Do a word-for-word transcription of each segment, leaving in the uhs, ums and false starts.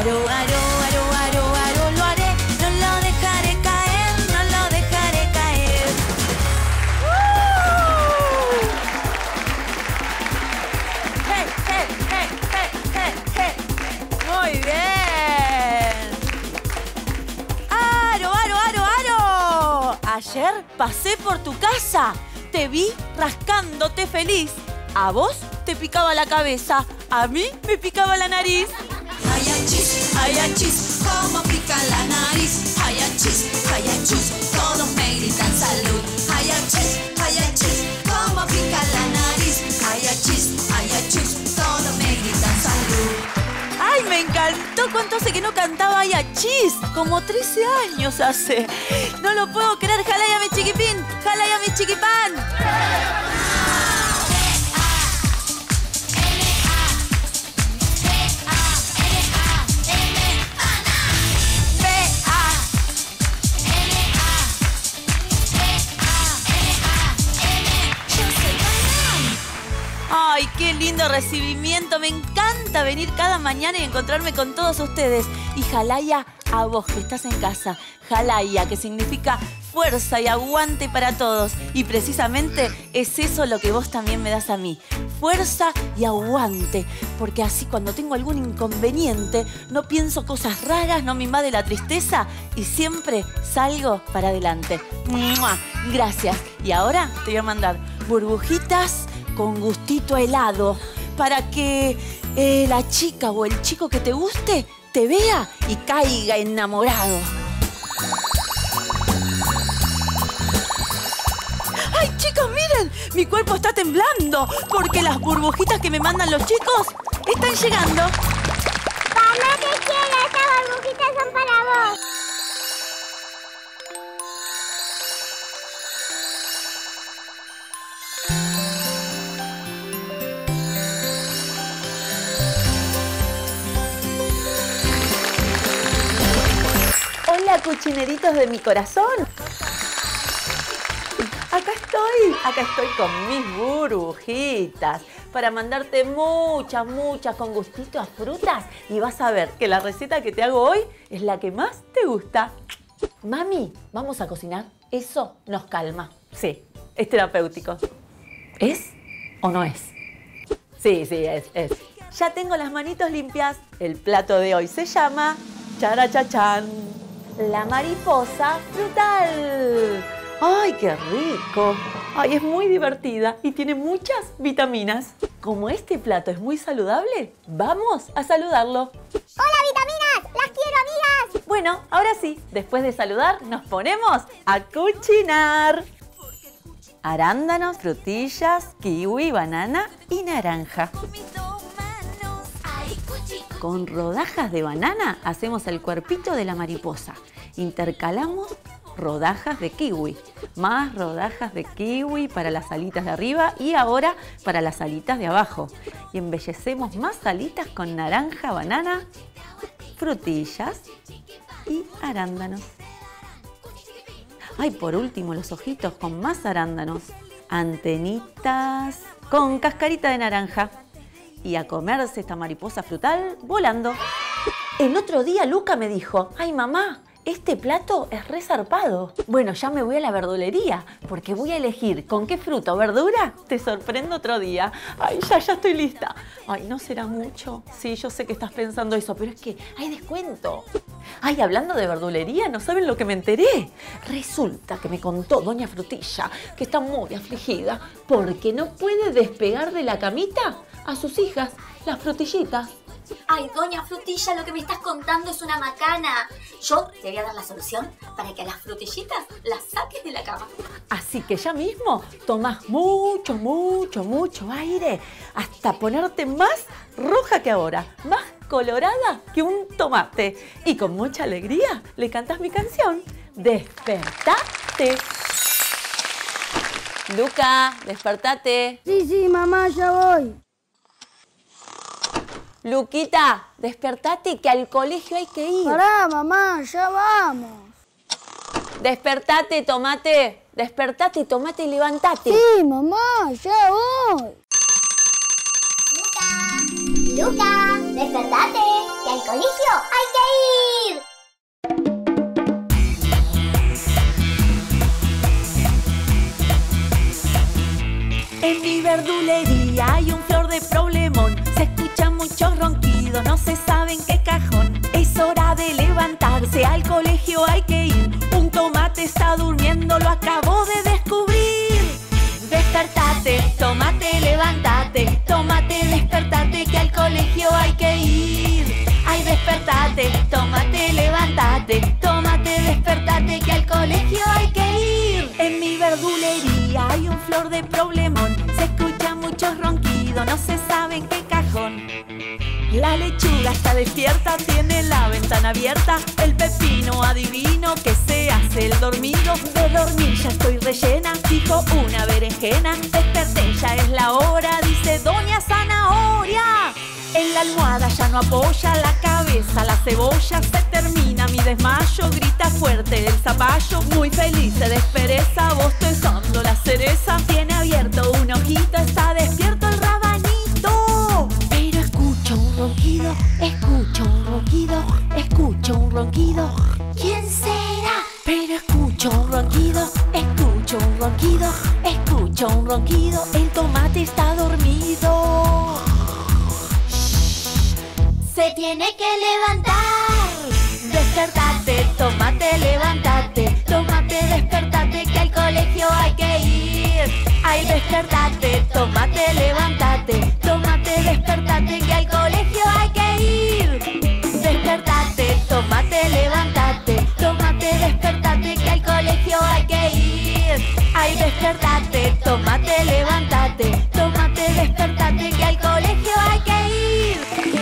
Aro, aro, aro, aro, aro, lo haré, no lo dejaré caer, no lo dejaré caer. ¡Uh! ¡Hey, hey, hey, hey, hey, hey! ¡Muy bien! ¡Aro, aro, aro, aro! Ayer pasé por tu casa, te vi rascándote feliz. A vos te picaba la cabeza, a mí me picaba la nariz. Ay, achis, ay, achis, cómo pica la nariz. Ay, achis, ay, achis, todos me gritan salud. Ay, achis, ay, achis, cómo pica la nariz. Ay, achis, ay, achis, todos me gritan salud. ¡Ay, me encantó! ¿Cuánto hace que no cantaba Ay, achis? Como trece años hace. No lo puedo creer. ¡Jalaya mi chiquipín! ¡Jalaya mi chiquipán! ¡Ay, qué lindo recibimiento! Me encanta venir cada mañana y encontrarme con todos ustedes. Y jalaya a vos que estás en casa. Jalaya, que significa fuerza y aguante para todos. Y precisamente es eso lo que vos también me das a mí. Fuerza y aguante. Porque así cuando tengo algún inconveniente, no pienso cosas raras, no me invade la tristeza y siempre salgo para adelante. ¡Mua! Gracias. Y ahora te voy a mandar burbujitas con gustito a helado, para que eh, la chica o el chico que te guste te vea y caiga enamorado. ¡Ay, chicos, miren! Mi cuerpo está temblando porque las burbujitas que me mandan los chicos están llegando. Mamá, te quiero, estas burbujitas son para vos. Hola, cuchineritos de mi corazón. Acá estoy, acá estoy con mis burbujitas para mandarte muchas, muchas con gustito a frutas y vas a ver que la receta que te hago hoy es la que más te gusta. Mami, ¿vamos a cocinar? Eso nos calma. Sí, es terapéutico. ¿Es o no es? Sí, sí, es, es. Ya tengo las manitos limpias. El plato de hoy se llama charachachán, la mariposa frutal. ¡Ay, qué rico! ¡Ay, es muy divertida y tiene muchas vitaminas! Como este plato es muy saludable, vamos a saludarlo. ¡Hola, vitaminas! ¡Las quiero, amigas! Bueno, ahora sí, después de saludar, nos ponemos a cucinar. Arándanos, frutillas, kiwi, banana y naranja. Con rodajas de banana hacemos el cuerpito de la mariposa. Intercalamos rodajas de kiwi, más rodajas de kiwi para las alitas de arriba y ahora para las alitas de abajo. Y embellecemos más alitas con naranja, banana, frutillas y arándanos. Ay, por último los ojitos con más arándanos, antenitas con cascarita de naranja. Y a comerse esta mariposa frutal volando. El otro día Luca me dijo, ay mamá, este plato es re zarpado. Bueno, ya me voy a la verdulería porque voy a elegir con qué fruta o verdura te sorprendo otro día. Ay, ya, ya estoy lista. Ay, ¿no será mucho? Sí, yo sé que estás pensando eso, pero es que hay descuento. Ay, hablando de verdulería, ¿no saben lo que me enteré? Resulta que me contó doña Frutilla que está muy afligida porque no puede despegar de la camita a sus hijas, las frutillitas. Ay, doña Frutilla, lo que me estás contando es una macana. Yo te voy a dar la solución para que a las frutillitas las saques de la cama. Así que ya mismo tomás mucho, mucho, mucho aire hasta ponerte más roja que ahora, más colorada que un tomate. Y con mucha alegría le cantás mi canción, Despertate. Luca, despertate. Sí, sí, mamá, ya voy. Luquita, despertate que al colegio hay que ir. Pará, mamá, ya vamos. Despertate, tomate. Despertate, tomate y levantate. Sí, mamá, ya voy. Luca, Luca, despertate, que al al colegio hay que ir. En mi verdulería hay un flor de problemón. Se escuchan muchos ronquidos, no se sabe en qué cajón. Es hora de levantarse, al colegio hay que ir. Un tomate está durmiendo, lo acabo de descubrir. Despertate, tomate, levántate. Tomate, despertate, que al colegio hay que ir. Ay, despertate, tomate, levántate. Tomate, despertate, que al colegio hay que ir. En mi verdulería hay un flor de problemón. Se escuchan muchos ronquidos, no se sabe en qué cajón. La lechuga está despierta, tiene la ventana abierta. El pepino adivino que se hace el dormido. De dormir ya estoy rellena, dijo una berenjena. Desperté, ya es la hora, dice doña Zanahoria. En la almohada ya no apoya la cabeza la cebolla. Se termina mi desmayo, grita fuerte el zapallo. Muy feliz se despereza, bostezando la cereza. Tiene abierto un ojito, está despierto el rabanito. Pero escucho un ronquido, escucho un ronquido, escucho un ronquido. ¿Quién será? Pero escucho un ronquido, escucho un ronquido, escucho un ronquido. El tomate está dormido. Se tiene que levantar. Despertate, tomate, levántate. Tomate, despertate, que al colegio hay que ir. Ay, despertate, tomate, levántate. Tomate, despertate, que al colegio hay que ir. Despertate, tomate, levántate. Tomate, despertate, que al colegio hay que ir. Ay, despertate, tomate, levántate. Tomate, despertate, que al colegio hay que ir.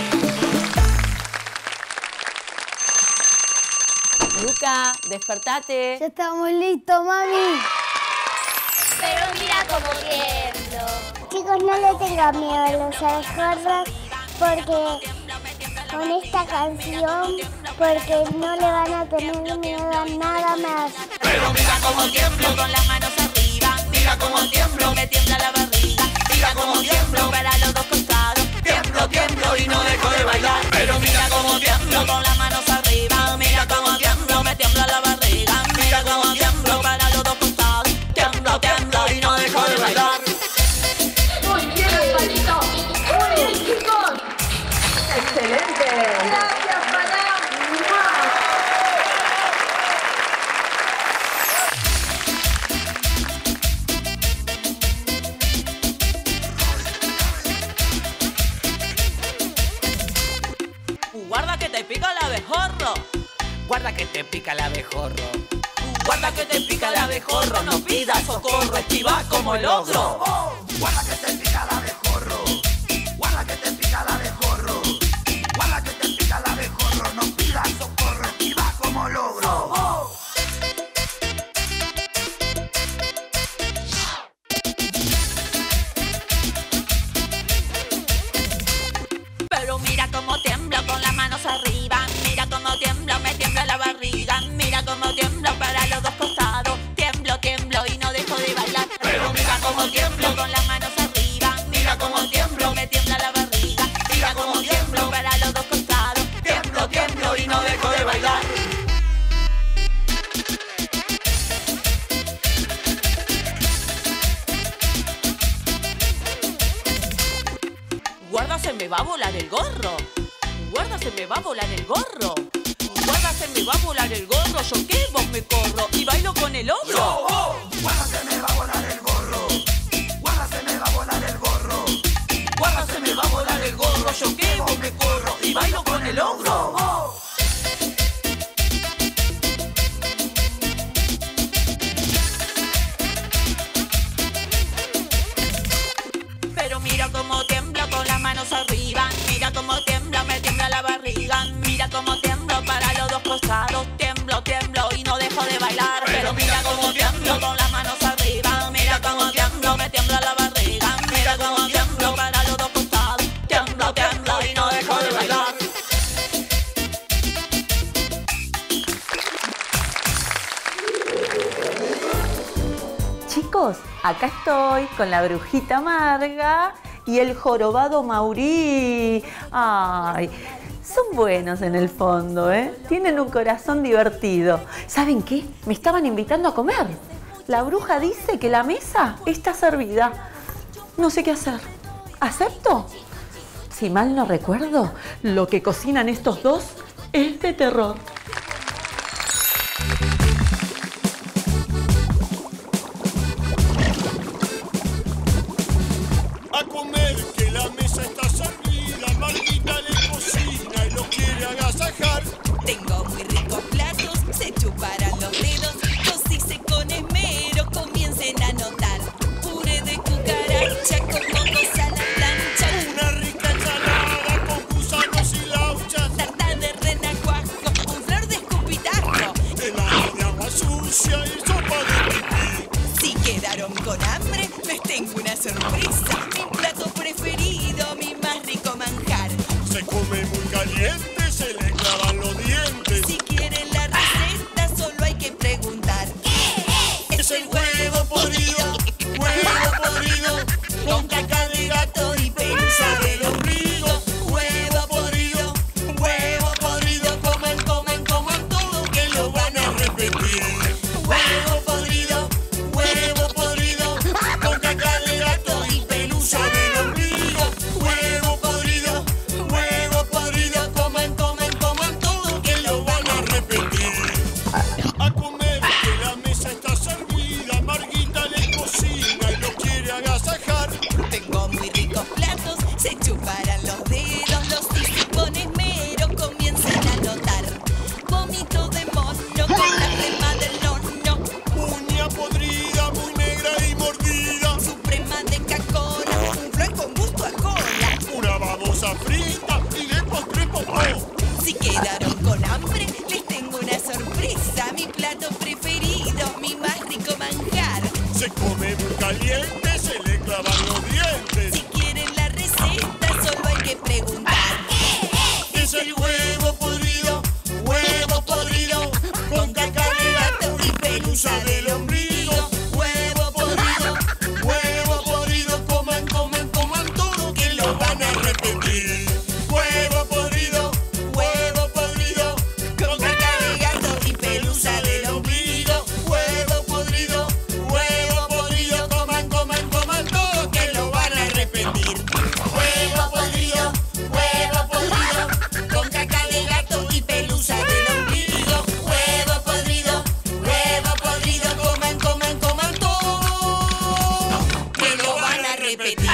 Luca, despertate. Ya estamos listos, mami. Pero mira cómo tiemblo. Chicos, no le tengan miedo a los abejorros porque con esta canción, porque no le van a tener miedo a nada más. Pero mira cómo tiemblo con las manos arriba. Mira cómo tiemblo, me tiembla la barriga. Mira cómo tiemblo para los dos costados. Tiemblo, tiemblo y no dejo de bailar. Pero mira cómo tiemblo con las manos arriba. Mira cómo tiemblo, me tiembla la barriga. Mira cómo tiemblo para los dos costados. Tiemblo, tiemblo y no dejo de bailar. Muy bien, Palito. Muy bien, chicos. ¡Excelente! Gracias, Palá. Guarda que te pica el abejorro. Guarda que te pica el abejorro. Guarda que te pica el abejorro. No pidas socorro, esquiva como el ogro. Guarda que te pica el abejorro. Guarda que te pica el abejorro. Guarda que te pica el abejorro. No pidas socorro, esquiva como el ogro. Pero mira cómo tiemblo con las manos arriba. Mira cómo tiemblo, me tiembla la barriga. Mira cómo tiemblo para los dos costados. Tiemblo, tiemblo y no dejo de bailar. Pero mira cómo tiemblo con las manos arriba. Mira cómo tiemblo, me tiembla la barriga. Mira cómo tiemblo para los dos costados. Tiemblo, tiemblo y no dejo de bailar. Guarda, se me va a volar el gorro. Guarda, se me va a volar el gorro. Guarda, se me va a volar el gorro. Yo qué, vos me corro y bailo con el ogro. Guarda, se me va a volar el gorro. Guarda, se me va a volar el gorro. Guarda, se me va a volar el gorro. Yo qué, vos me corro y bailo con el ogro. Pero mira cómo tiemblo con las manos arriba. Mira cómo tiembla, me tiembla la barriga. Mira cómo tiemblo para los dos costados. Tiemblo, tiemblo y no dejo de bailar. Pero mira cómo tiemblo con las manos arriba. Mira cómo tiemblo, me tiembla la barriga. Mira cómo tiemblo para los dos costados. Tiemblo, tiemblo y no dejo de bailar. Chicos, acá estoy con la brujita Marga y el jorobado Maurí. Ay, Son buenos en el fondo, ¿eh? Tienen un corazón divertido. ¿Saben qué? Me estaban invitando a comer. La bruja dice que la mesa está servida. No sé qué hacer. ¿Acepto? Si mal no recuerdo, lo que cocinan estos dos es de terror. A comer, que la mesa está servida. Marguita le cocina y lo quiere agasajar. Tengo muy ricos platos, se chuparán los dedos. Los hice con esmero, comiencen a notar. Puré de cucaracha con mocos a la plancha. Una rica ensalada con gusanos y lauchas. Tarta de renacuajo, un flor de escupitajo. Helado de agua sucia y sopa de pipí. Si quedaron con hambre, les tengo una sorpresa. Mi plato preferido, mi más rico manjar. Se come muy caliente, se le clavan los dientes. Si quieren la receta, solo hay que preguntar. Es el huevo podrido, huevo podrido, con caca de gato y pelusa del ombligo. Huevo podrido, huevo podrido, coman, coman, coman todo que lo van a repetir. Huevo podrido, huevo podrido, con caca de gato y pelusa del ombligo. Huevo podrido, huevo podrido, coman, coman, coman todo que lo van a repetir. A comer, que la mesa está servida. Marguita le cocina y lo quiere agasajar. Tengo muy ricos platos, se chuparán los dedos. Los hice con esmero, comiencen a notar. Vómito de mono con la crema del horno. Uña podrida, muy negra y mordida. Suprema de cacora, un flan con gusto a cola. Una babosa frita y de postre popó. Si quedaron con hambre, les tengo una sorpresa. Mi plato preferido, mi más rico manjar. Se come muy caliente, se le clavan los dientes. Si quieren la receta, solo hay que preguntar. Es el huevo podrido, huevo podrido, con caca de gato y pelusa del ombligo. Huevo podrido, huevo podrido, coman, coman, coman todo que lo van a repetir. Huevo podrido, huevo podrido, con caca de gato y pelusa del ombligo. Huevo podrido, huevo podrido, coman, coman, coman todo que lo van a repetir. Huevo podrido, huevo podrido, con caca de gato y pelusa del ombligo. Huevo podrido, huevo podrido, coman, coman, coman todo que lo van a repetir.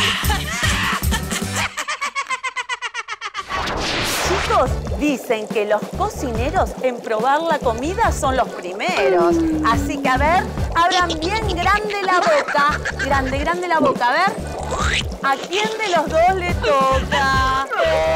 Chicos, dicen que los cocineros en probar la comida son los primeros. Así que, a ver, abran bien grande la boca. Grande, grande la boca. A ver, ¿a quién de los dos le toca?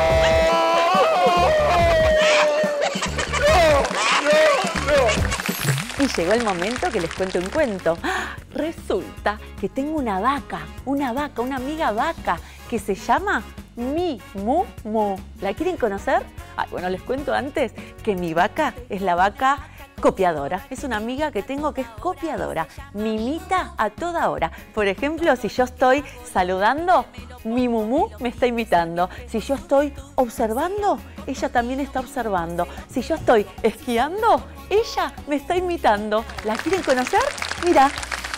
Y llegó el momento que les cuento un cuento. Resulta que tengo una vaca, una vaca, una amiga vaca que se llama Mi Mu Mu. ¿La quieren conocer? Ay, bueno, les cuento antes que mi vaca es la vaca copiadora. Es una amiga que tengo que es copiadora. Me imita a toda hora. Por ejemplo, si yo estoy saludando, mi Mumu me está imitando. Si yo estoy observando, ella también está observando. Si yo estoy esquiando, ella me está imitando. ¿La quieren conocer? Mira.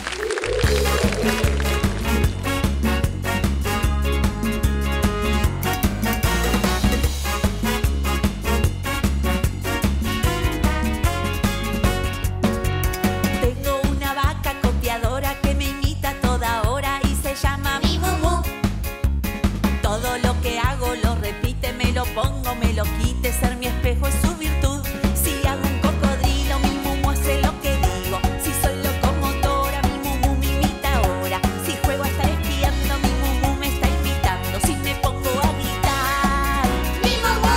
Pongo, me lo quite, ser mi espejo es su virtud. Si hago un cocodrilo, mi Mumu hace lo que digo. Si soy locomotora, mi Mumu me imita ahora. Si juego a estar espiando, mi Mumu me está imitando. Si me pongo a gritar, ¡mi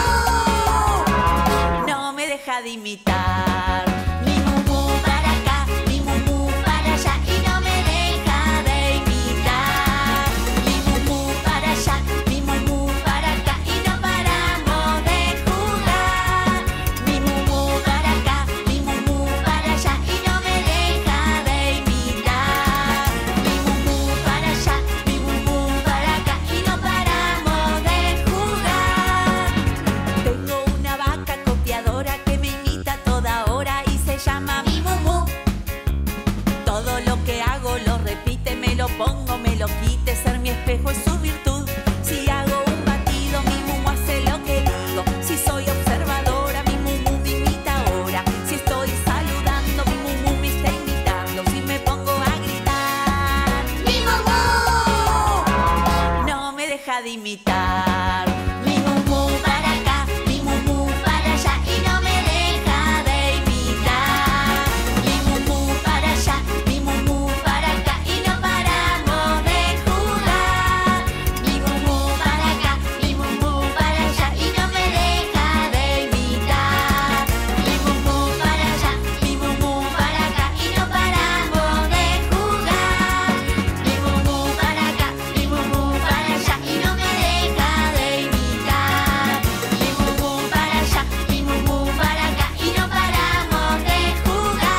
Mumu! No me deja de imitar. Mi Mumu para acá, mi Mumu para allá y no me deja de imitar. Mi Mumu para allá, mi Mumu para acá y no paramos de imitar. Mi mumú para acá, mi mumú para allá y no me deja de imitar. Mi mumú para allá, mi mumú para acá y no paramos de jugar. Mi mumú para acá, mi mumú para allá y no me deja de imitar. Mi mumú para allá, mi mumú para acá y no paramos de jugar. Mi mumú para acá, mi mumú para allá y no me deja de imitar. Mi mumú para allá, mi mumú para acá y no paramos de jugar.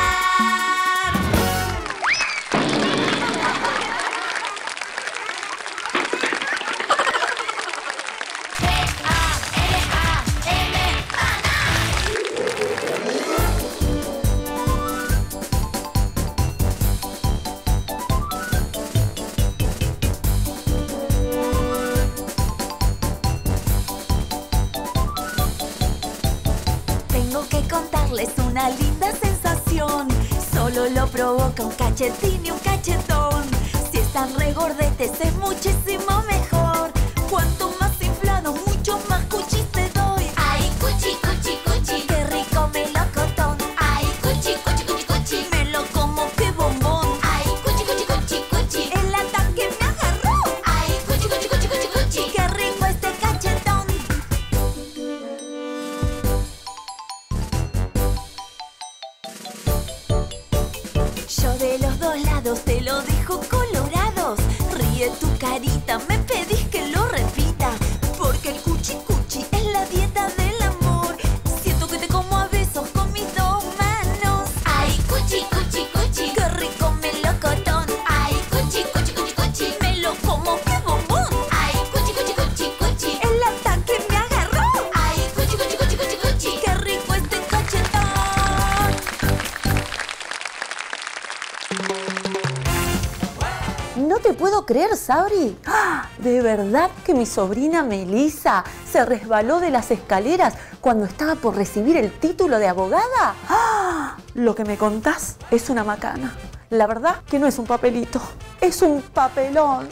Tengo que contarles una linda sensación. Solo lo provoca un cachetín y un cachetón. Si están regordetes es muchísimo mejor. Cuanto más inflado, mucho más cuchis te doy. Ay, cuchi, cuchi, cuchi, qué rico melocotón. Ay, cuchi, cuchi, cuchi, cuchi, me lo como, qué bombón. Ay, cuchi, cuchi, cuchi, cuchi, el ataque me agarró. Ay, cuchi, cuchi, cuchi, cuchi, cuchi, qué rico este cachetón. Yo de los dos lados te lo dejo colorados. Ríe tu carita, me pedís que lo repita. Porque el cuchi cuchi es la dieta del amor. Siento que te como a besos con mis dos manos. Ay, cuchi cuchi cuchi, qué rico melocotón. Ay, cuchi cuchi cuchi cuchi, me lo como, qué bombón. Ay, cuchi cuchi cuchi cuchi, el ataque me agarró. Ay, cuchi cuchi cuchi cuchi cuchi, qué rico este cachetón. No te puedo creer, Sabri. ¡Ah! ¿De verdad que mi sobrina Melissa se resbaló de las escaleras cuando estaba por recibir el título de abogada? ¡Ah! Lo que me contás es una macana. La verdad que no es un papelito, es un papelón.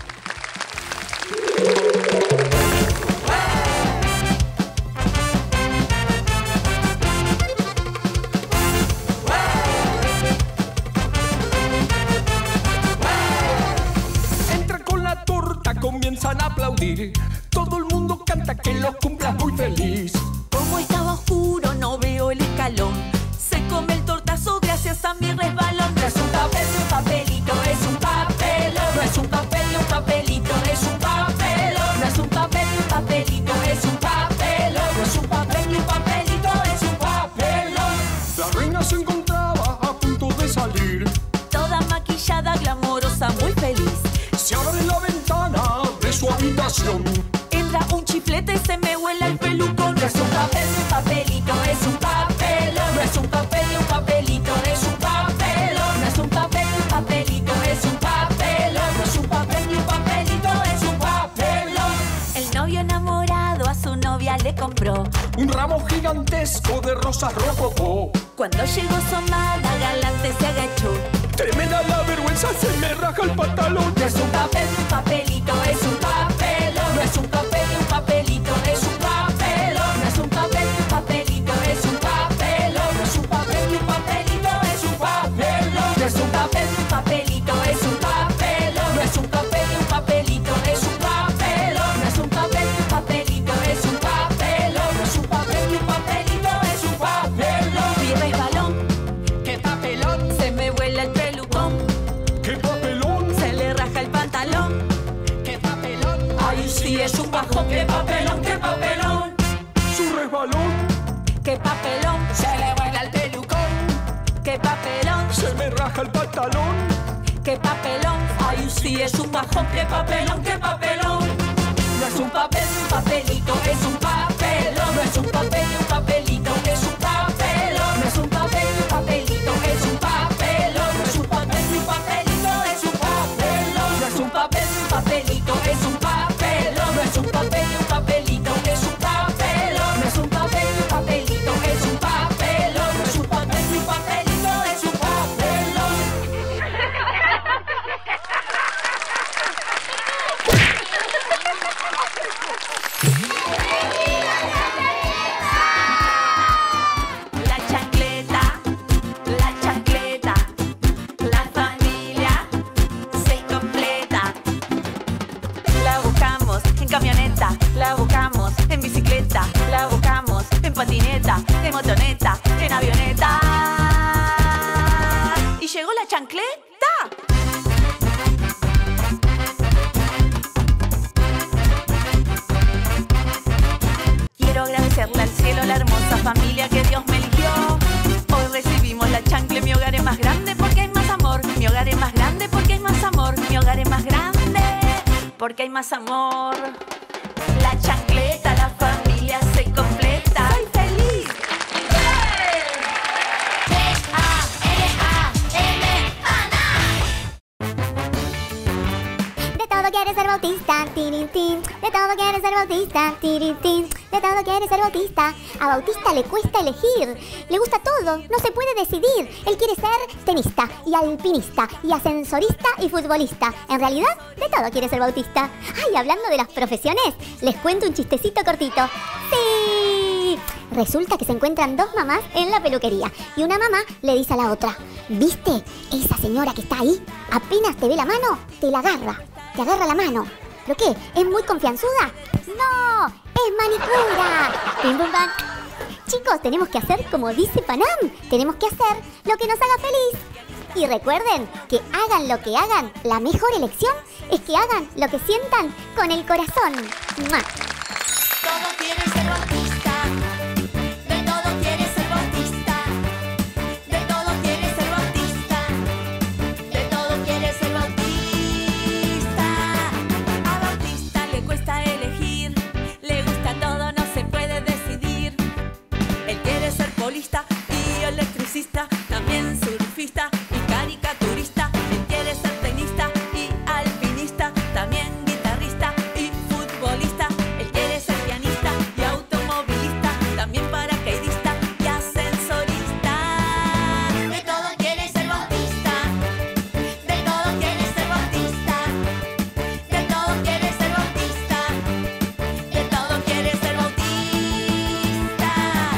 Entra con la torta, comienzan a aplaudir. Todo el mundo canta que lo cumplas muy feliz. Como estaba oscuro no veo el escalón. Se come el tortazo gracias a mi resbalón. No es un papel ni un papelito, es un papelón. No es un papel ni un papelito, es un papelón. No es un papel ni un papelito, es un papelón. No es un papel ni un papelito, es un papelón. La reina se encontraba a punto de salir. Toda maquillada, glamorosa, muy feliz. Se abre la ventana de su habitación. Entra un chiflete y se me vuela el pelucón. No es un papel ni un papelito, es un papelón. No es un papel ni un papelito, es un papelón. No es un papel ni un papelito, es un papelón. No es un papel ni un papelito, es un papelón. El novio enamorado a su novia le compró Un ramo gigantesco de rosas rococó. Cuando llegó su amada, galante se agachó. Tremenda la vergüenza, se me raja el pantalón. No es un papel ni un papelito, es un papelón. No es un papel ni un papelito, es un papelón. No es un papel ni un papelito, es un papelón. No es un papel ni un papelito, es un papelón. No es un papel ni un papelito, es un papelón. No es un papel ni un papelito, es un papelón. No es un papel ni un papelito, es un papelón. No es un papel ni un papelito, es un papelón. Mi resbalón, ¡Qué papelón! se me vuela el pelucón. ¡Qué papelón! Se le raja el pantalón. ¡Qué papelón! Ay, sí, es un bajón, qué papelón, qué papelón. Su resbalón Qué papelón, se le vuela el pelucón. qué papelón, Se me raja el pantalón. qué papelón. Ay, sí, es un bajón, qué papelón, qué papelón. No es un papel ni un papelito, es un papelón. No es un papel ni un papelito, es un papelón. No es un papel ni un papelito, es un papelón. No es un papel ni un papelito, es un papelón. No es un papel ni un papelito, es un papelón. No es un papel ni un papelito, es un papelón. No es un papel ni un papelito, es un papelón. No es un papel ni un papelito, es un papelón. patineta, en motoneta, en avioneta. Y llegó la chancleta. Quiero agradecerle al cielo la hermosa familia que Dios me eligió. Hoy recibimos la chancla, mi hogar es más grande porque hay más amor. Mi hogar es más grande porque hay más amor. Mi hogar es más grande porque hay más amor. La chancleta, la familia se completa. ¡Soy feliz! De todo quiere ser bautista, tiritín. De todo quiere ser bautista, tiritín. De todo quiere ser bautista. A Bautista le cuesta elegir. Le gusta todo, no se puede decidir. Él quiere ser tenista y alpinista y ascensorista y futbolista. En realidad, de todo quiere ser Bautista. Ay, hablando de las profesiones, les cuento un chistecito cortito. ¡Sí! Resulta que se encuentran dos mamás en la peluquería y una mamá le dice a la otra: ¿viste? Esa señora que está ahí, apenas te ve la mano, te la agarra. Te agarra la mano. ¿Pero qué? ¿Es muy confianzuda? ¡No! ¡Es manicura! ¡Pim, pum, pam! Chicos, tenemos que hacer como dice Panam. Tenemos que hacer lo que nos haga feliz. Y recuerden que hagan lo que hagan, la mejor elección es que hagan lo que sientan con el corazón. ¡Mua! Todo quiere ser bautista, de todo quiere ser bautista, de todo quiere ser bautista, de todo quiere ser bautista. A Bautista le cuesta elegir, le gusta todo, no se puede decidir. Él quiere ser polista y electricista, también surfista y caricaturista. Él quiere ser tenista y alpinista, también guitarrista y futbolista. Él quiere ser pianista y automovilista, también paracaidista y ascensorista. De todo quiere ser bautista, de todo quiere ser bautista, de todo quiere ser bautista, de todo quiere ser bautista.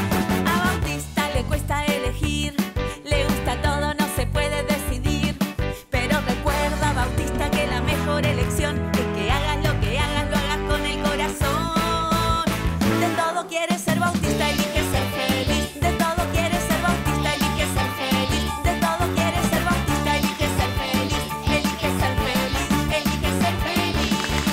A Bautista le cuesta elegir, le gusta todo, no se puede decidir. Pero recuerda, Bautista, que la mejor elección es que hagas lo que hagas, lo hagas con el corazón. De todo quiere ser Bautista, elige ser feliz. De todo quiere ser Bautista, elige ser feliz. De todo quiere ser Bautista, elige ser feliz. Elige ser feliz, elige ser feliz.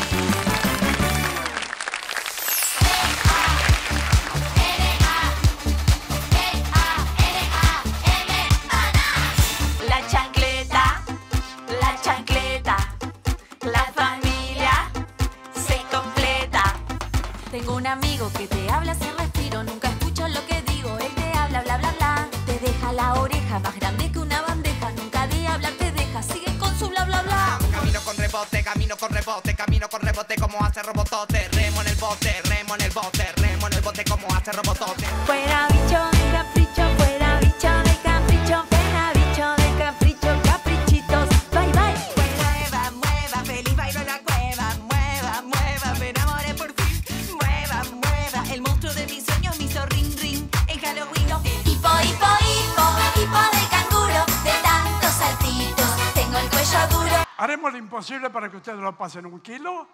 La chancleta, la chancleta, la familia se completa. Tengo un amigo que te habla sin respiro, nunca escucha lo que digo, él te habla bla bla bla. Te deja la oreja más grande que una bandeja, nunca de hablar te deja, sigue con su bla bla bla. Camino con rebote, camino con rebote, camino con rebote como hace robotote. Remo en el bote, remo en el bote, remo en el bote como hace robotote. Fuera bicho de capricho, fuera bicho de capricho, fuera bicho de capricho, caprichitos, bye bye. Mueva, mueva, feliz bailo en la cueva. Mueva, mueva, me enamoré por fin. Mueva, mueva, el monstruo de mis sueños me hizo ring ring en Halloween. Hipo, hipo, hipo, hipo de canguro, de tantos saltitos, tengo el cuello duro. Haremos lo imposible para que ustedes lo pasen un kilo.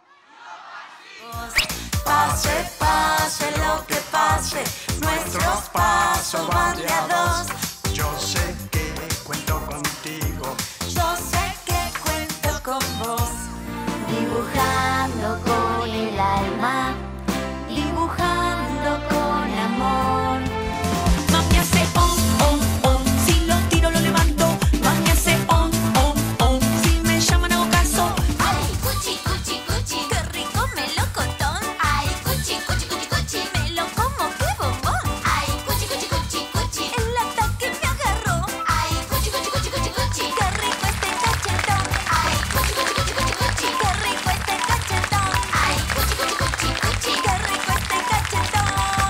Pase, pase lo que pase, nuestros pasos van de a dos. Yo sé que cuento contigo. Yo sé que cuento con vos. Dibujando con el alma, dibujando con amor. Mami hace on, on, on, si lo tiro lo levanto. Mami hace on, on, on, si me llaman hago caso. Ay, cuchi, cuchi, cuchi, Qué rico melocotón. ay, cuchi, cuchi, cuchi, cuchi, Me lo como, qué bombón. ay, cuchi, cuchi, cuchi, cuchi, El ataque me agarró. ay, cuchi, cuchi, cuchi, cuchi, cuchi, Qué rico este cachetón. ay, cuchi, cuchi, cuchi, cuchi, cuchi, Qué rico este cachetón. ay, cuchi, cuchi, cuchi, cuchi. Qué rico este cachetón.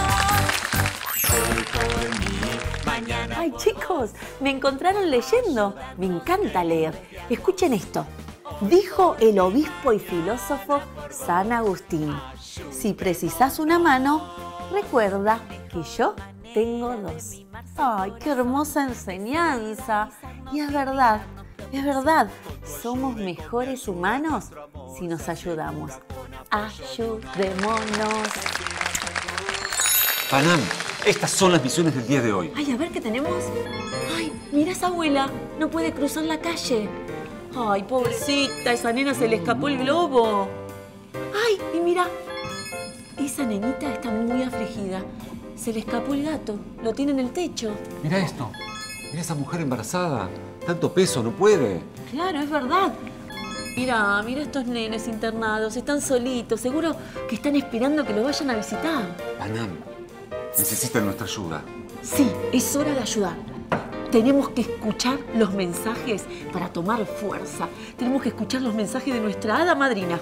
Ay, chicos, me encontraron leyendo. Me encanta leer. Escuchen esto. Dijo el obispo y filósofo San Agustín: si precisás una mano, recuerda que yo tengo dos. Ay, qué hermosa enseñanza. Y es verdad, es verdad. Somos mejores humanos si nos ayudamos. Ayudémonos. Panam, Estas son las misiones del día de hoy. Ay, a ver qué tenemos. Ay, mira esa abuela. No puede cruzar la calle. Ay, pobrecita, esa nena se le escapó el globo. Ay, y mira, esa nenita está muy afligida. Se le escapó el gato. Lo tiene en el techo. Mira esto. Mira esa mujer embarazada. Tanto peso, no puede. Claro, es verdad. Mira, mira estos nenes internados. Están solitos. Seguro que están esperando que los vayan a visitar. Panam, necesitan nuestra ayuda. Sí, es hora de ayudar. Tenemos que escuchar los mensajes para tomar fuerza. Tenemos que escuchar los mensajes de nuestra hada madrina.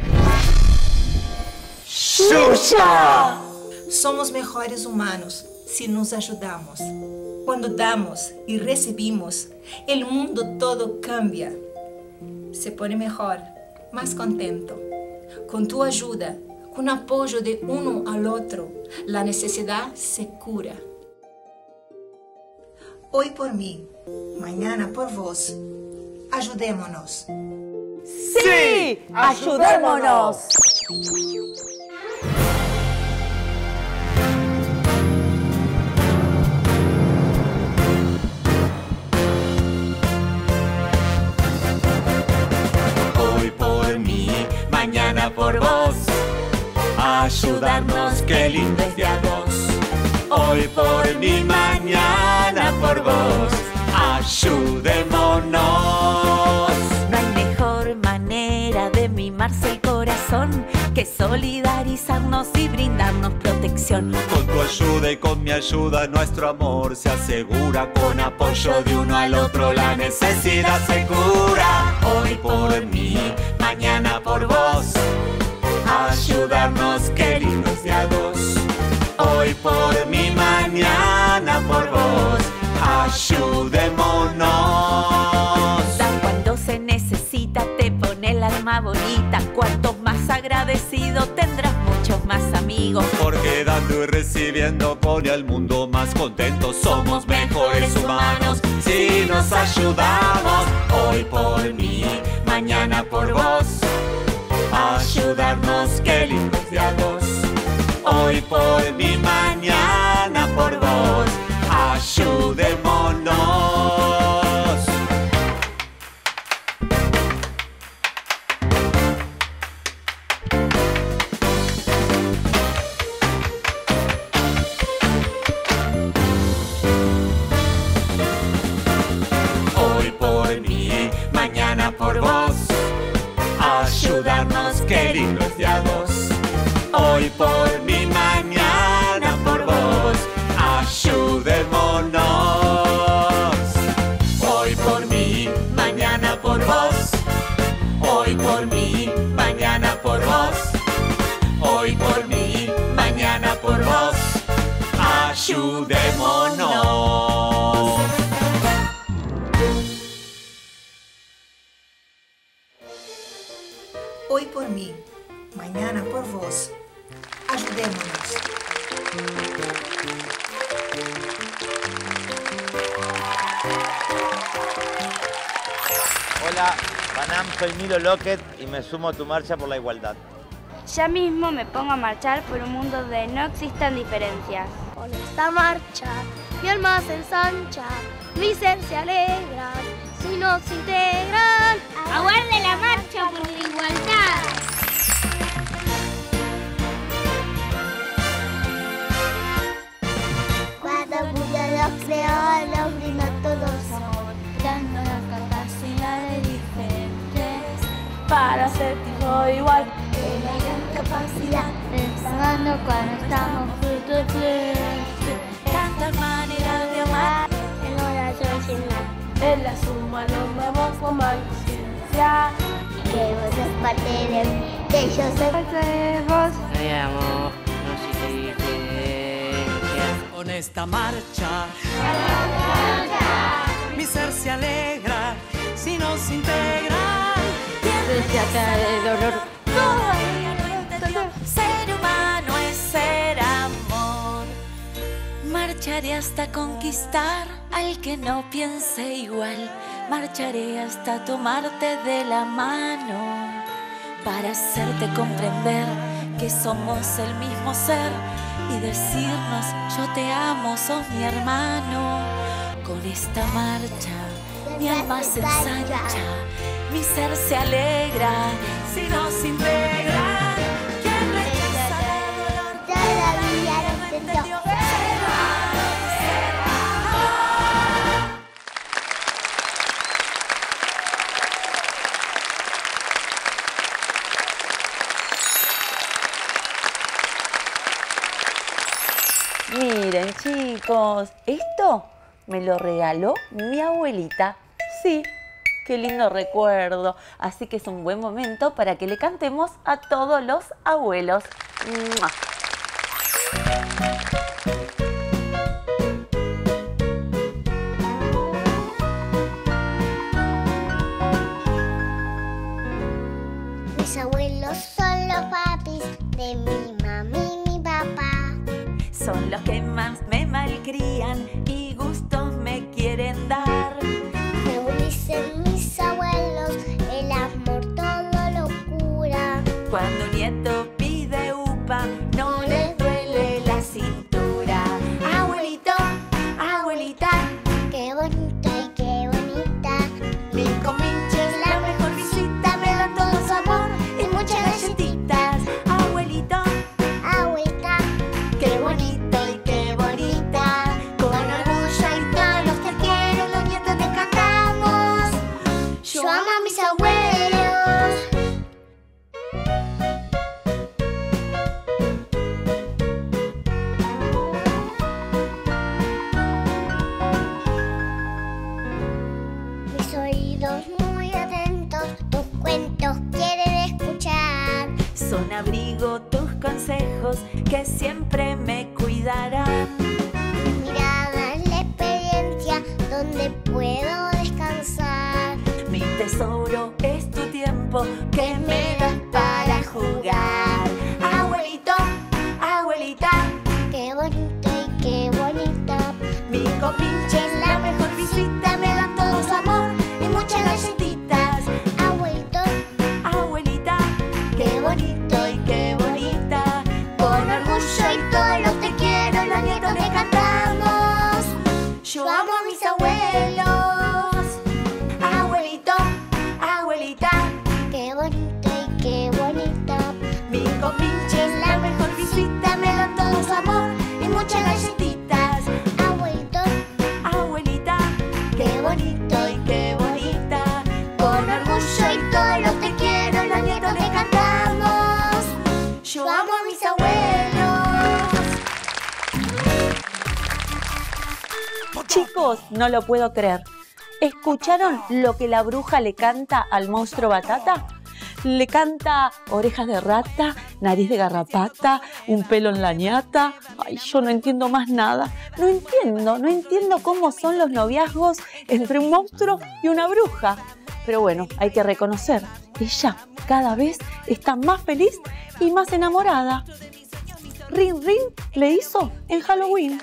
¡Xuxa! Somos mejores humanos si nos ayudamos. Cuando damos y recibimos, el mundo todo cambia. Se pone mejor, más contento. Con tu ayuda, con apoyo de uno al otro, la necesidad se cura. Hoy por mí, mañana por vos. Ayudémonos. ¡Sí! ¡Ayudémonos! Hoy por mí, mañana por vos. Ayudarnos, qué lindo es de a dos. Hoy por mí, mañana por vos. Ayudémonos. No hay mejor manera de mimarse el corazón que solidarizarnos y brindarnos protección. Con tu ayuda y con mi ayuda nuestro amor se asegura. Con apoyo de uno al otro la necesidad se cura. Hoy por mí, mañana por vos. Ayudarnos, qué lindo es de a dos. Hoy por mí, mañana por vos. Ayudémonos. Dan cuando se necesita, te pone el alma bonita. Cuantos más agradecidos tendrás muchos más amigos. Porque dando y recibiendo pone al mundo más contento. Somos mejores humanos si nos ayudamos. Hoy por mí, mañana por vos. Ayudarnos, qué lindo es de a dos. Hoy por mí, mañana por vos. Ayudémonos. Hoy por mí, mañana por vos. Ayudarnos, qué lindo es de a dos. Hoy por mí, mañana por vos. Ayudémonos. Hoy por mí, mañana por vos. Hoy por mí, mañana por vos. Hoy por mí, mañana por vos. Ayudémonos. Hoy por mí, mañana por vos. Ayudémonos. Hola, Panam, soy Milo Lockett y me sumo a tu marcha por la igualdad. Ya mismo me pongo a marchar por un mundo donde no existan diferencias. Con esta marcha mi alma se ensancha, mi ser se alegra, si nos integran. ¡Aguarde la marcha por la igualdad! Cuando el mundo nos creó, nos brindó todo su amor, dando la capacidad de diferentes para ser tipo igual. en la gran capacidad, Pensando cuando estamos frutos de Tantas maneras de amar. en oración sin nada, en la suma nos vamos con más conciencia. que vos sos parte de mí, que yo soy Parte de vos. Te amo, no sé qué diferencias. Con esta marcha, mi ser se alegra si nos integran. Desde acá el dolor. Todavía no entendió. Ser humano es ser amor. Marcharé hasta conquistar al que no piense igual. Marcharé hasta tomarte de la mano para hacerte comprender que somos el mismo ser y decirnos yo te amo, sos mi hermano. Con esta marcha mi alma se ensancha, mi ser se alegra si nos integra. Quien rechaza el dolor todavía no entendió. Miren, chicos, esto me lo regaló mi abuelita. Sí, qué lindo recuerdo. Así que es un buen momento para que le cantemos a todos los abuelos. ¡Mua! Mis abuelos son los papis de mi mami y mi papá. Son los que más me malcrían y gustos me quieren dar. Me dicen mis abuelos, el amor todo lo cura. Cuando un nieto pide upa, no le duele la cintura. Abuelito, abuelita, qué bonita y qué bonita. Mi cominche es la mejor visita, me dan todo su amor y muchas galletitas. Abuelito, abuelita, qué bonito y qué bonita. Con orgullo y todos los te quiero, los nietos te cantamos. Yo amo a mis abuelos. Mis oídos muy atentos, tus cuentos quieren escuchar. Son abrigo tus consejos que siempre me cuidarán. Mi mirada es la experiencia donde puedo descansar. Mi tesoro es tu tiempo que me das para jugar. Abuelito, abuelita, qué bonito y qué bonita. Mi compinche es la mejor visita, me dan todo su amor y muchas galletitas. Abuelito, abuelita, qué bonito y qué bonita. Con orgullo y todos los te quiero, los nietos te cantamos. Yo amo a mis abuelos. Abuelito, abuelita, qué bonito y qué bonita. Mi compinche es la mejor visita, me dan todo su amor y muchas galletitas. Abuelito, abuelita, qué bonito y qué bonita. Con orgullo y todos los te quiero, los nietos te cantamos. Yo amo a mis abuelos. Chicos, no lo puedo creer. ¿Escucharon lo que la bruja le canta al monstruo Batata? Le canta orejas de rata, nariz de garrapata, un pelo en la ñata. Ay, yo no entiendo más nada. No entiendo, no entiendo cómo son los noviazgos entre un monstruo y una bruja. Pero bueno, hay que reconocer, ella cada vez está más feliz y más enamorada. Rin Rin le hizo en Halloween.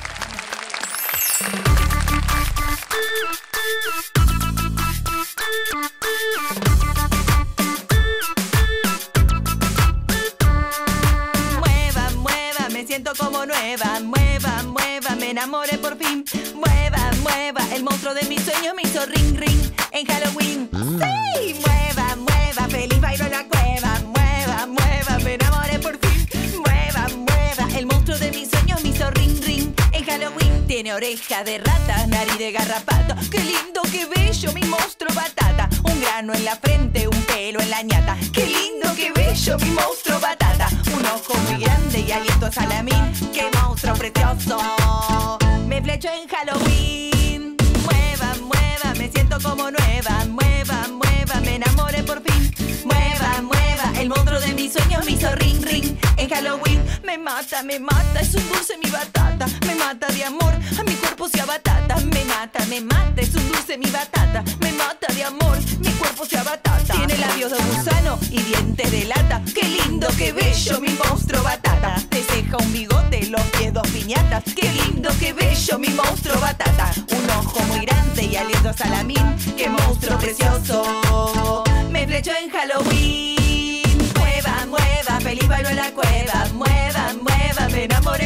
Mueva, mueva, me siento como nueva. Mueva, mueva, me enamoré por fin. Mueva, mueva, el monstruo de mis sueños me hizo ring ring en Halloween. Sí, mueva, mueva, feliz bailo en la cueva. Mueva, mueva, me enamoré por fin. Mueva, mueva, el monstruo de mis sueños me hizo ring ring en Halloween. Tiene oreja de rata, nariz de garrapata. Qué lindo, qué bello, mi monstruo batata. Un grano en la frente, un pelo en la ñata. Qué lindo, qué bello, mi monstruo batata. Un ojo muy grande y aliento a salamín. Qué monstruo precioso, me flechó en Halloween. Mueva, mueva, me siento como nueva. Mueva, mueva, me enamoré por fin. Mueva, mueva, el monstruo de mis sueños me hizo ring ring en Halloween. Me mata, me mata, es un dulce mi batata. Me mata de amor, a mi cuerpo se abatata. Me mata, me mata, es un dulce mi batata. Me mata de amor, mi cuerpo se abatata. Tiene labios de gusano y dientes de lata. Qué lindo, qué bello, mi monstruo batata. Te ceja un bigote, los pies dos piñatas. Qué lindo, qué bello, mi monstruo batata. Un ojo muy grande y aliento a salamín. Qué monstruo precioso, me flechó en Halloween. Mueva, mueva, feliz bailo en la cueva. Mueva, mueva, me enamoré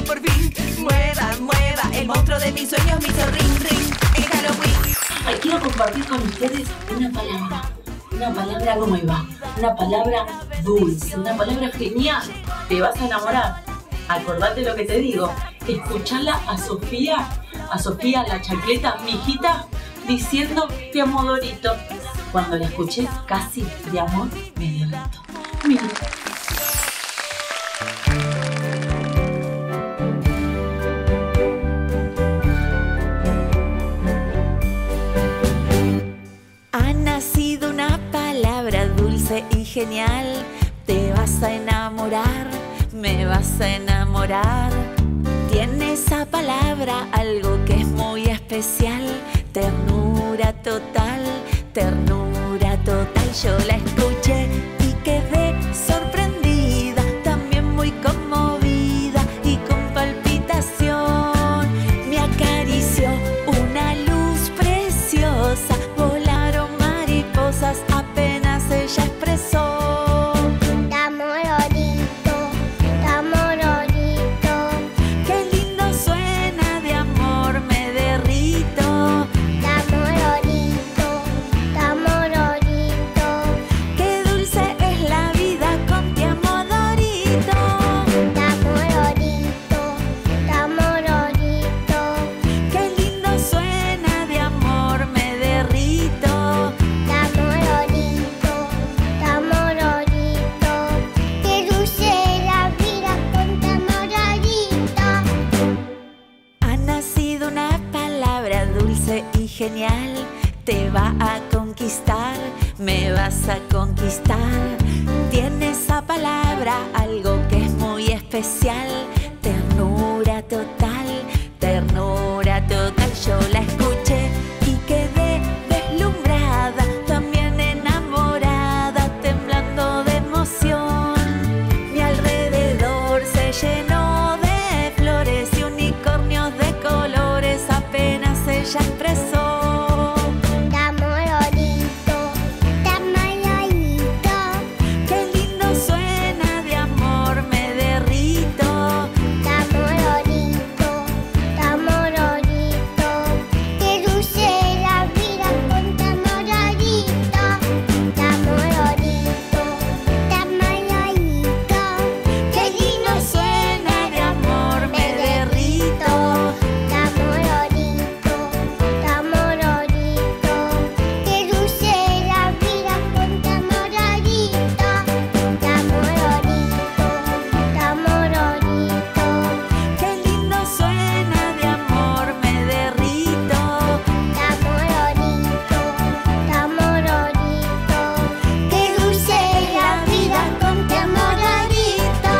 monstruo de mis sueños me hizo ring ring en Halloween. Ay, quiero compartir con ustedes una palabra. Una palabra nueva. Una palabra dulce. Una palabra genial. Te vas a enamorar. Acordate lo que te digo. Escuchala a Sofía. A Sofía la chancleta, mi hijita, diciendo te amo Dorito. Cuando la escuché, casi de amor me derrito. Miren. Ha nacido una palabra dulce y genial. Te vas a enamorar, me vas a enamorar. Tiene esa palabra algo que es muy especial. Ternura total, ternura total. Yo la escuché y quedé sorprendida, también muy conmovida y con palpitación. Me acarició una luz preciosa, volaron mariposas apenas ella expresó. Te amo, Dorito, te amo, Dorito. Qué lindo suena, de amor me derrito. Te amo, Dorito, te amo, Dorito. Qué dulce es la vida con te amo Dorito. Te amo, Dorito, te amo, Dorito. Qué lindo suena, de amor me derrito. Te amo, Dorito, te amo, Dorito. Qué dulce es la vida con te amo, Dorito. Ha nacido una palabra dulce y genial. Te va a conquistar, me vas a conquistar. Tiene esa palabra algo que es muy especial. Ternura total, ternura total. Yo la escuché y quedé deslumbrada, también enamorada, temblando de emoción. Mi alrededor se llenó de flores y unicornios de colores, apenas ella expresó. Te amo, Dorito, te amo, Dorito. Qué lindo suena, de amor me derrito. Te amo, Dorito, te amo, Dorito. Qué dulce es la vida con te amo, Dorito. Te amo, Dorito, te amo, Dorito. Qué lindo suena, de amor me derrito. Te amo, Dorito, te amo, Dorito. Qué dulce es la vida con te amo, Dorito. Te amo, Dorito, te amo, Dorito. Qué lindo suena, de amor me derrito. Te amo, Dorito, te amo, Dorito. Qué dulce es la vida con te amo, Dorito.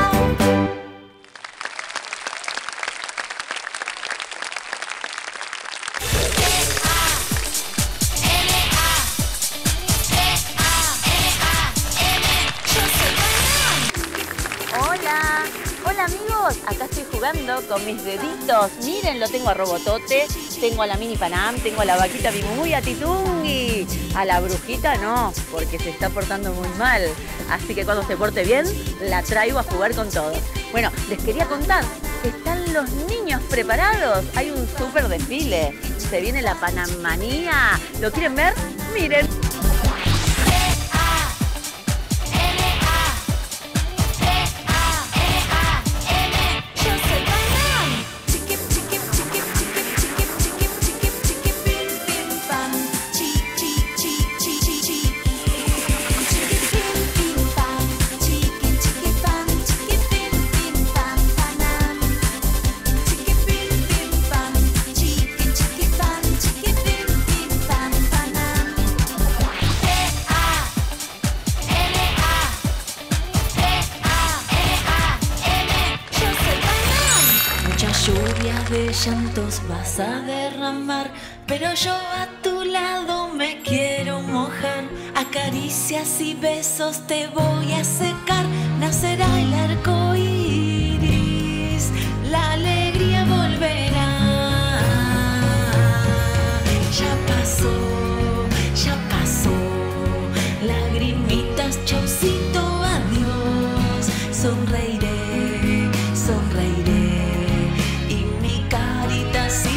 Hola, hola amigos, acá estoy jugando con mis deditos. Miren, lo tengo a Robotote, tengo a la Mini Panam, tengo a la vaquita Bimumu y a Titungi. A la brujita no, porque se está portando muy mal. Así que cuando se porte bien, la traigo a jugar con todos. Bueno, les quería contar, ¿están los niños preparados? Hay un súper desfile. Se viene la Panammanía. ¿Lo quieren ver? Miren. Lluvias de llantos vas a derramar, pero yo a tu lado me quiero mojar. A caricias y besos te voy a secar. Nacerá el arco iris, la alegría volverá. Ya pasó, ya pasó. Lagrimitas, chaucito, adiós. Sonreiré, sonreiré. Y mi carita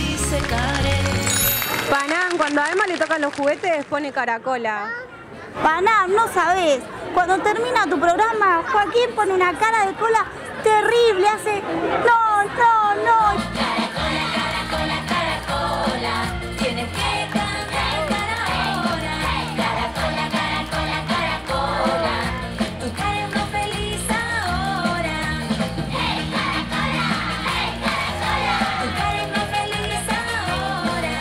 tocan los juguetes pone caracola. Panam, no sabés. Cuando termina tu programa, Joaquín pone una cara de cola terrible. Hace no, no, no. Caracola, caracola, caracola. Tienes que cantar ahora. Caracola, caracola, caracola. Tu cara es más feliz ahora. Hey, caracola, hey, caracola. Tu cara es más feliz ahora.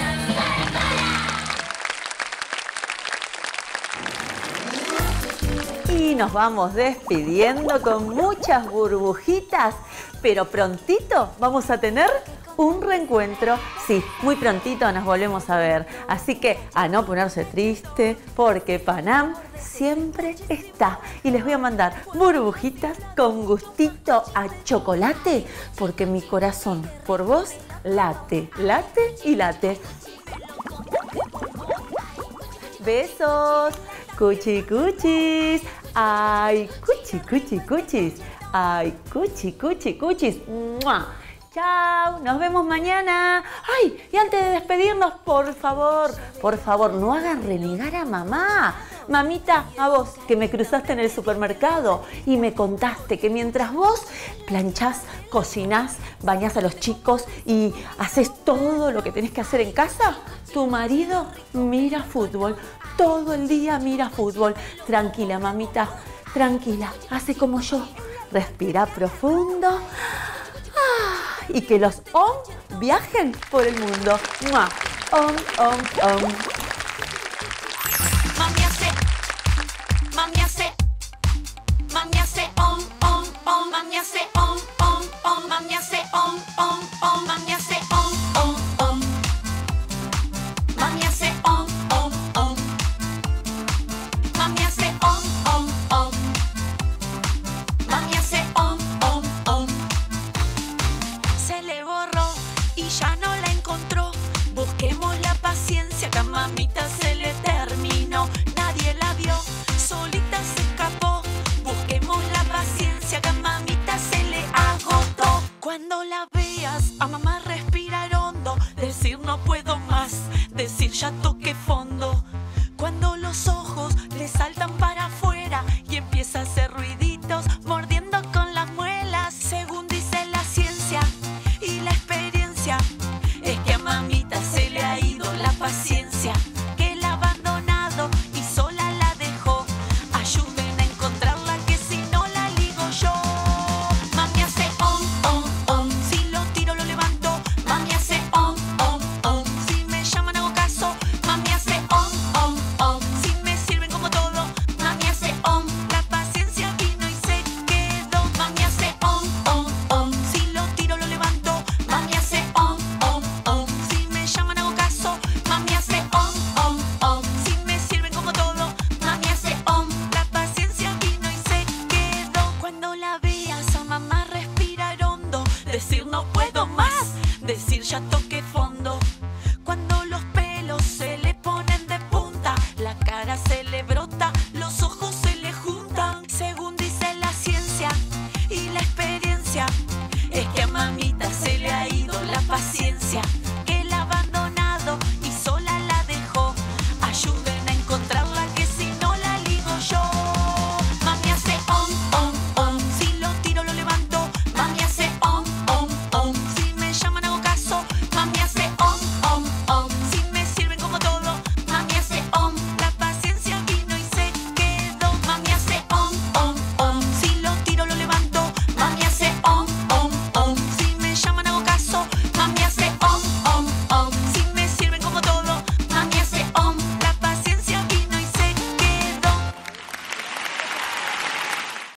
Y nos vamos despidiendo con muchas burbujitas, pero prontito vamos a tener un reencuentro. Sí, muy prontito nos volvemos a ver. Así que a no ponerse triste, porque Panam siempre está. Y les voy a mandar burbujitas con gustito a chocolate, porque mi corazón por vos late, late y late. Besos, cuchi cuchis. Ay, cuchi cuchi cuchis. Ay, cuchi cuchi cuchis. ¡Mua! Chao, nos vemos mañana. Ay, y antes de despedirnos, por favor, por favor, no hagan renegar a mamá. Mamita, a vos que me cruzaste en el supermercado y me contaste que mientras vos planchás, cocinás, bañás a los chicos y haces todo lo que tenés que hacer en casa, tu marido mira fútbol. Todo el día mira fútbol. Tranquila, mamita, tranquila. Hace como yo. Respira profundo. Y que los om viajen por el mundo. ¡Mua! Om, om, om. Mami hace, mami hace, mami hace om, om, om, mami hace om, om, om, mami hace om, om, om, mami hace om, om, om, mami hace om, om, om, mami hace om, om, om, mami hace om, om, om. Se le borró y ya no la encontró. Busquemos la paciencia que a mamita se le terminó. Nadie la vio, solita se escapó. Busquemos la paciencia que a mamita se le agotó. Cuando la veas, a mamá respirar hondo. Decir no puedo más, decir ya toqué fondo.